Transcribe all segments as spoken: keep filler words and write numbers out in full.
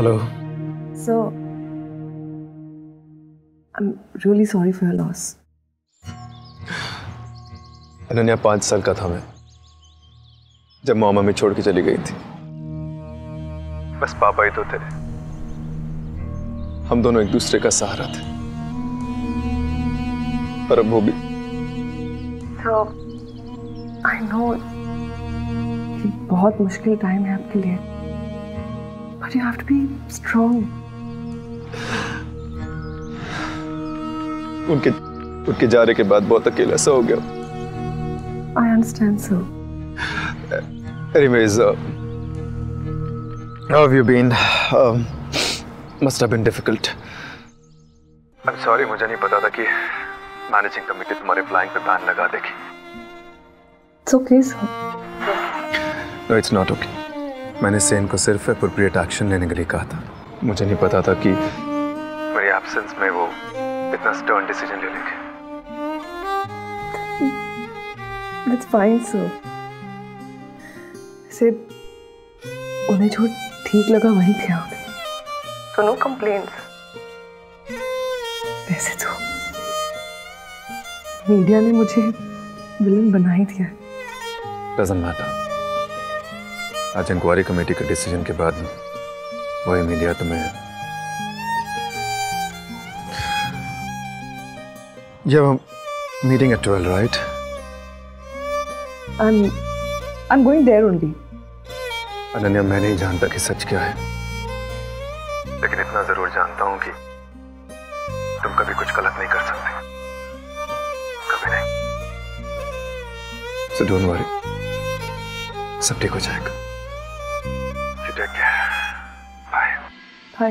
Hello. So, I'm really sorry for your loss. Ananya, पांच साल का था मैं जब मॉम हमें छोड़ के चली गई थी। बस पापा ही तो थे, हम दोनों एक दूसरे का सहारा थे, पर अब वो भी। So, I know ये बहुत मुश्किल टाइम है आपके लिए, but you have to be strong. उनके उनके जाने के बाद बहुत अकेला सा हो गया। I understand, sir. Anyways, uh, how have you been? Um, must have been difficult. I'm sorry, मुझे नहीं पता था कि मैनेजिंग कमेटी तुम्हारे फ्लाइंग पे बैन लगा देगी। It's okay, sir. No, it's not okay. मैंने सेन को सिर्फ एप्रोप्रिएट एक्शन लेने के लिए कहा था। मुझे नहीं पता था कि मेरी एब्सेंस में वो इतना स्टर्न डिसीजन ले लेंगे। That's fine, sir. से उन्हें जो ठीक लगा वही किया उन्हें। So no complaints. वैसे तो मीडिया ने मुझे विलन बना ही दिया। Doesn't matter. आज इंक्वायरी कमेटी के डिसीजन के बाद वही मीडिया तुम्हें You have a meeting at twelve, right? I'm I'm going there only. Ananya, मैं नहीं जानता कि सच क्या है, लेकिन इतना जरूर जानता हूं कि तुम कभी कुछ गलत नहीं कर सकते, कभी नहीं। So don't worry, सब ठीक हो जाएगा। You take care. Bye. Bye.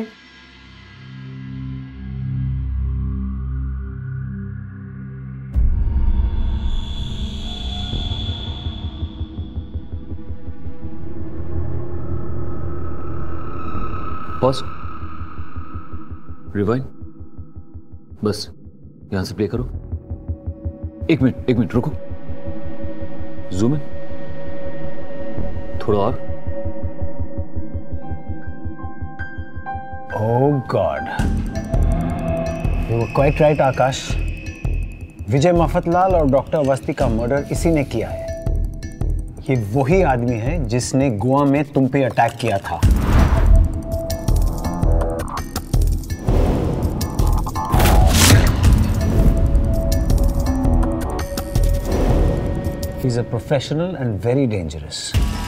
Pause, rewind, बस यहां से प्ले करो। एक मिनट एक मिनट रुको, जूम इन, थोड़ा और। Oh God, you were quite right, आकाश। विजय मफतलाल और डॉक्टर अवस्थी का मर्डर इसी ने किया है। ये वही आदमी है जिसने गोवा में तुम पे अटैक किया था। He's a professional and very dangerous.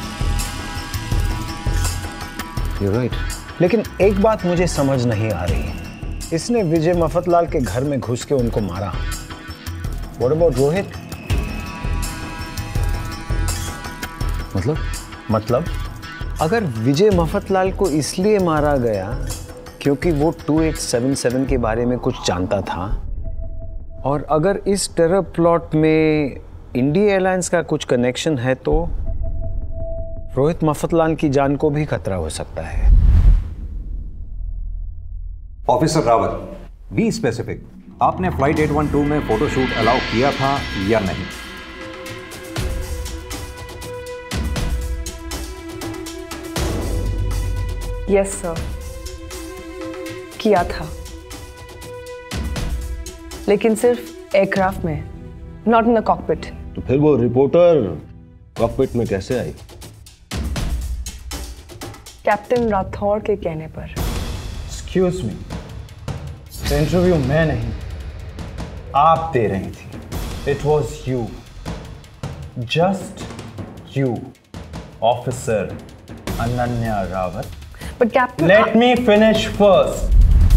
You're right. लेकिन एक बात मुझे समझ नहीं आ रही, इसने विजय मफतलाल के घर में घुस के उनको मारा। What about Rohit? मतलब? मतलब अगर विजय मफतलाल को इसलिए मारा गया क्योंकि वो टू एट सेवन सेवन के बारे में कुछ जानता था, और अगर इस टेरर प्लॉट में इंडिया एयरलाइंस का कुछ कनेक्शन है, तो रोहित मफतलाल की जान को भी खतरा हो सकता है। ऑफिसर रावत, बी स्पेसिफिक, आपने फ्लाइट एट वन टू में फोटोशूट अलाउ किया था या नहीं? यस सर, किया था, लेकिन सिर्फ एयरक्राफ्ट में, नॉट इन द कॉकपिट। तो फिर वो रिपोर्टर कॉकपिट में कैसे आई? कैप्टन राठौड़ के कहने पर। एक्सक्यूज मी, इंटरव्यू मैं नहीं, आप दे रही थी। It was you, just you, officer Ananya Rawat. But captain, let me finish first.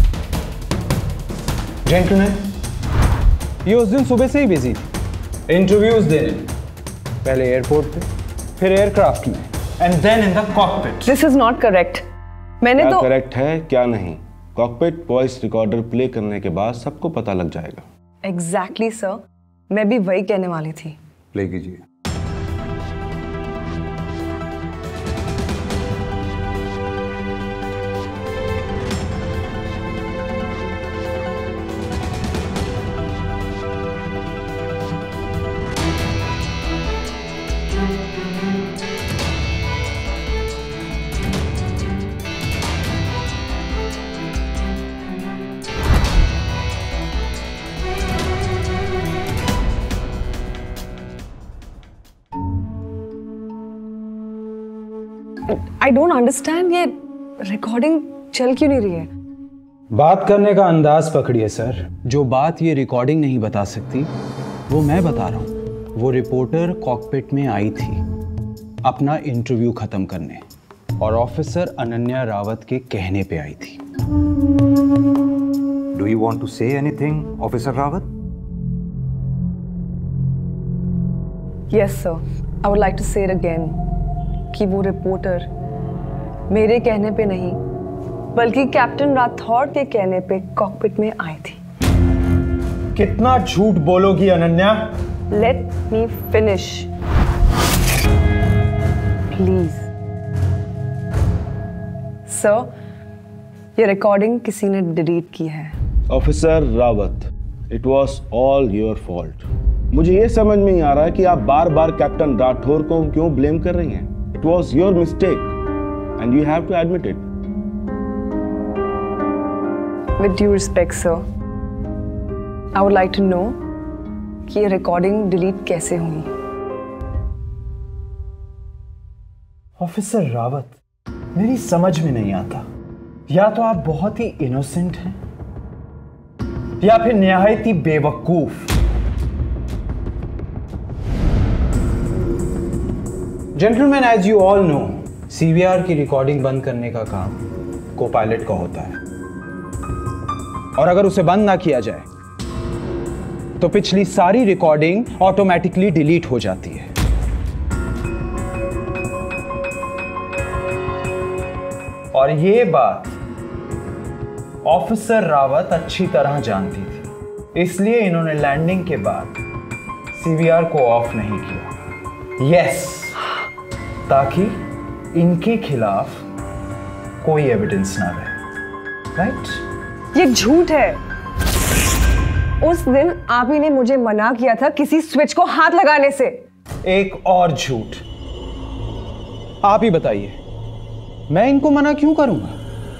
Gentleman, ये उस दिन सुबह से ही बिजी थी, इंटरव्यूज देने, पहले एयरपोर्ट पे, फिर एयरक्राफ्ट में, and then in the cockpit. This is not correct. मैंने क्या तो करेक्ट है क्या नहीं, कॉकपिट वॉइस रिकॉर्डर प्ले करने के बाद सबको पता लग जाएगा। एग्जैक्टली सर, मैं भी वही कहने वाली थी। प्ले कीजिए। आई डोंट अंडरस्टैंड, ये रिकॉर्डिंग चल क्यों नहीं रही है? बात करने का अंदाज पकड़िए सर। जो बात ये रिकॉर्डिंग नहीं बता सकती वो मैं बता रहा हूँ। वो रिपोर्टर कॉकपिट में आई थी अपना इंटरव्यू खत्म करने और ऑफिसर अनन्या रावत के कहने पे आई थी। Do you want to say anything officer Rawat? Yes sir, I would like to say it again कि वो रिपोर्टर मेरे कहने पे नहीं बल्कि कैप्टन राठौड़ के कहने पे कॉकपिट में आई थी। कितना झूठ बोलोगी Ananya? Let me finish please. Sir, ये रिकॉर्डिंग किसी ने डिलीट की है। Officer Rawat, it was all your fault. मुझे ये समझ में नहीं आ रहा है कि आप बार बार कैप्टन राठौर को क्यों ब्लेम कर रही हैं। It was your mistake and you have to admit it. With due respect, sir, I would like to know कि ये रिकॉर्डिंग डिलीट कैसे हुई। ऑफिसर रावत, मेरी समझ में नहीं आता, या तो आप बहुत ही इनोसेंट हैं या फिर निहायत ही बेवकूफ। Gentleman, as you all know, CVR की रिकॉर्डिंग बंद करने का काम को पायलट का होता है और अगर उसे बंद ना किया जाए तो पिछली सारी रिकॉर्डिंग ऑटोमेटिकली डिलीट हो जाती है। और ये बात ऑफिसर रावत अच्छी तरह जानती थी, इसलिए इन्होंने लैंडिंग के बाद सीवीआर को ऑफ नहीं किया। यस, ताकि इनके खिलाफ कोई एविडेंस ना रहे। राइट? ये झूठ है। उस दिन आप ही ने मुझे मना किया था किसी स्विच को हाथ लगाने से। एक और झूठ। आप ही बताइए, मैं इनको मना क्यों करूंगा?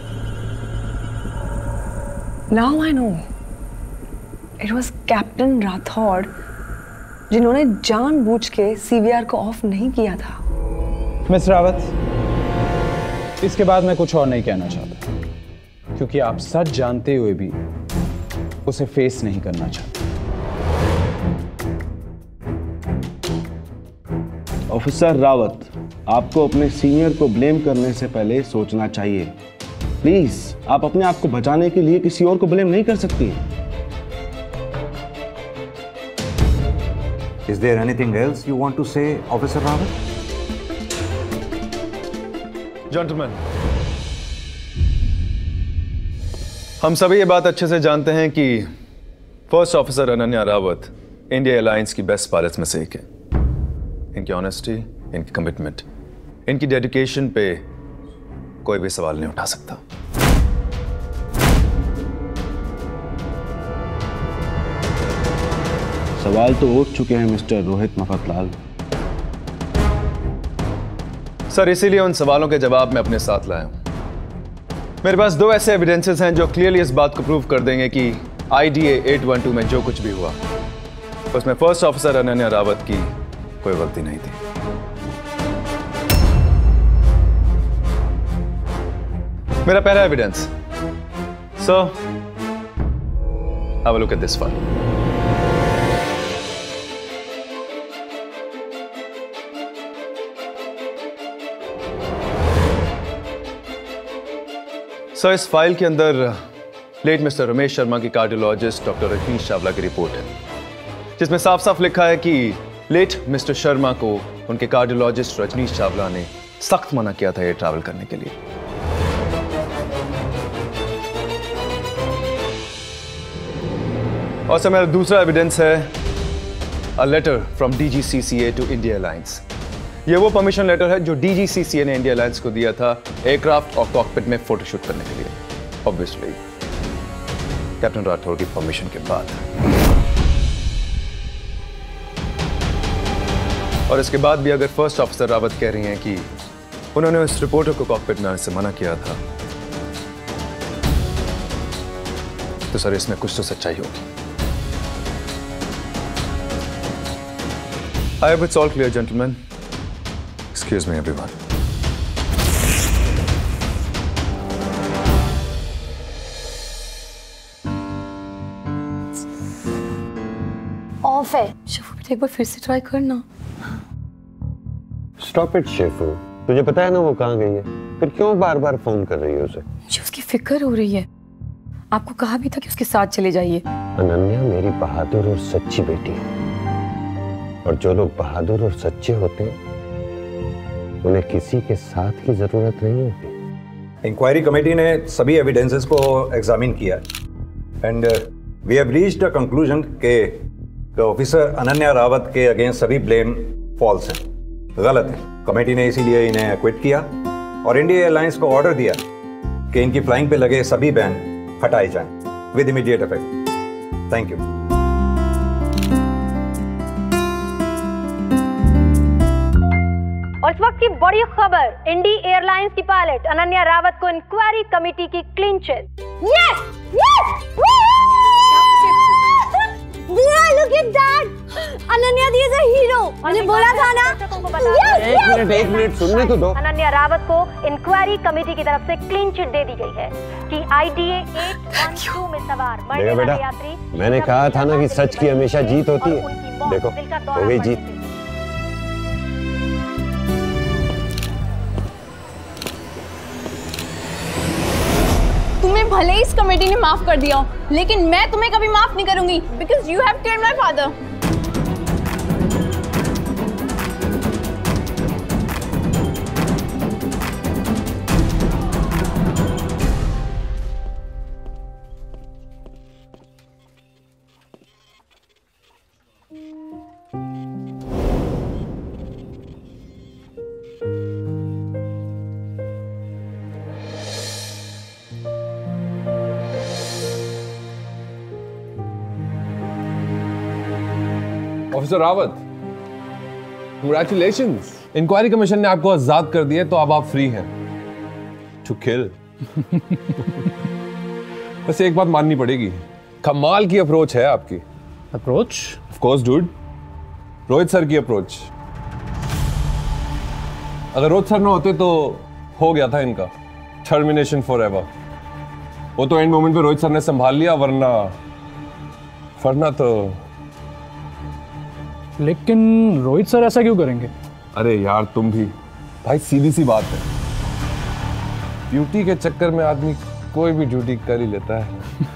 Now I know. It was captain Rathore जिन्होंने जानबूझ के सीवीआर को ऑफ नहीं किया था। मिस रावत, इसके बाद मैं कुछ और नहीं कहना चाहता, क्योंकि आप सच जानते हुए भी उसे फेस नहीं करना चाहते। ऑफिसर रावत, आपको अपने सीनियर को ब्लेम करने से पहले सोचना चाहिए। प्लीज, आप अपने आप को बचाने के लिए किसी और को ब्लेम नहीं कर सकती। Is there anything else you want to say, Officer Rawat? Gentlemen, हम सभी ये बात अच्छे से जानते हैं कि first officer Ananya Rawat India Alliance की बेस्ट पायलट्स में से एक है। इनकी ऑनेस्टी, इनकी कमिटमेंट, इनकी डेडिकेशन पे कोई भी सवाल नहीं उठा सकता। सवाल तो उठ चुके हैं मिस्टर रोहित मफतलाल। सर, इसीलिए उन सवालों के जवाब मैं अपने साथ लाया हूं। मेरे पास दो ऐसे एविडेंसेस हैं जो क्लियरली इस बात को प्रूव कर देंगे कि I D A eight one two में जो कुछ भी हुआ उसमें फर्स्ट ऑफिसर अनन्या रावत की कोई गलती नहीं थी। मेरा पहला evidence, sir, have a look at this file. Sir, इस फाइल के अंदर लेट मिस्टर रमेश शर्मा की कार्डियोलॉजिस्ट डॉक्टर रजनीश चावला की रिपोर्ट है, जिसमें साफ साफ लिखा है कि लेट मिस्टर शर्मा को उनके कार्डियोलॉजिस्ट रजनीश चावला ने सख्त मना किया था एयर ट्रैवल करने के लिए। और सर, मेरा दूसरा एविडेंस है a letter from D G C C A to India Alliance. ये वो परमिशन लेटर है जो डी जी सी सी ए ने इंडिया एलायंस को दिया था एयरक्राफ्ट और कॉकपिट में फोटोशूट करने के लिए, ऑब्वियसली कैप्टन राठौर की परमिशन के बाद। और इसके बाद भी अगर फर्स्ट ऑफिसर रावत कह रही हैं कि उन्होंने उस रिपोर्टर को कॉकपिट में आने से मना किया था, तो सर इसमें कुछ तो सच्चाई होगी। I hope it's all clear, gentlemen. Excuse me, everyone. Off है। शेफू बेटा एक बार फिर से ट्राई करना। स्टॉप इट शेफू, तुझे पता है ना वो कहाँ गई है, फिर क्यों बार बार फोन कर रही है उसे? मुझे उसकी फिक्र हो रही है। आपको कहा भी था कि उसके साथ चले जाइए। अनन्या मेरी बहादुर और सच्ची बेटी है, और जो लोग बहादुर और सच्चे होते हैं उन्हें किसी के साथ की जरूरत नहीं होती। इंक्वायरी कमेटी ने सभी एविडेंसेस को एग्जामिन किया and we have reached a conclusion के ऑफिसर अनन्या रावत के अगेंस्ट सभी ब्लेम फॉल्स हैं, गलत है। कमेटी ने इसीलिए इन्हें एक्विट किया और इंडिया एयरलाइंस को ऑर्डर दिया कि इनकी फ्लाइंग पे लगे सभी बैन हटाए जाएं with immediate effect. Thank you. और इस वक्त की बड़ी खबर, इंडी एयरलाइंस की पायलट अनन्या रावत को इंक्वायरी कमेटी की clean chit. Yes yes look at that, Ananya दी इज अ हीरो। मैंने बोला था ना। एक मिनट एक मिनट सुनने तो दो। अनन्या रावत को इंक्वायरी कमेटी की तरफ से क्लीन चिट दे दी गई है कि आईडीए आठ एक दो में सवार मरने वाले यात्री, मैंने कहा था ना कि सच की हमेशा जीत होती है। देखो हो गई जीत। तुम्हें भले ही इस कमेटी ने माफ कर दिया हो, लेकिन मैं तुम्हें कभी माफ नहीं करूंगी because you have killed my father. Officer Rawat, congratulations, inquiry commission ने आपको आजाद कर दिया, तो अब आप फ्री हैं टू किल। बस एक बात माननी पड़ेगी, कमाल की अप्रोच है आपकी। Approach? Of course dude, Rohit sir की अप्रोच। अगर रोहित सर ना होते तो हो गया था इनका टर्मिनेशन फॉर एवर। वो तो एंड मोमेंट पे रोहित सर ने संभाल लिया, वरना वरना तो। लेकिन रोहित सर ऐसा क्यों करेंगे? अरे यार तुम भी भाई, सीधी सी बात है, ड्यूटी के चक्कर में आदमी कोई भी ड्यूटी कर ही लेता है।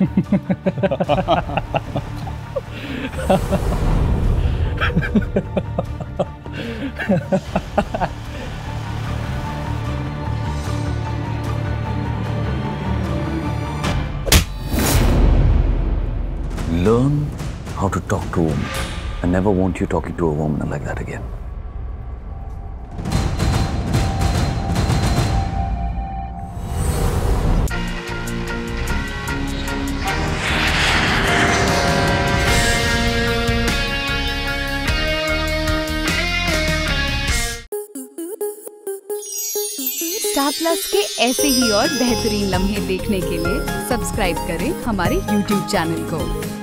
Learn how to talk to a woman. I never want you talking to a woman like that again. Star Plus के ऐसे ही और बेहतरीन लम्हे देखने के लिए सब्सक्राइब करें हमारे यूट्यूब चैनल को।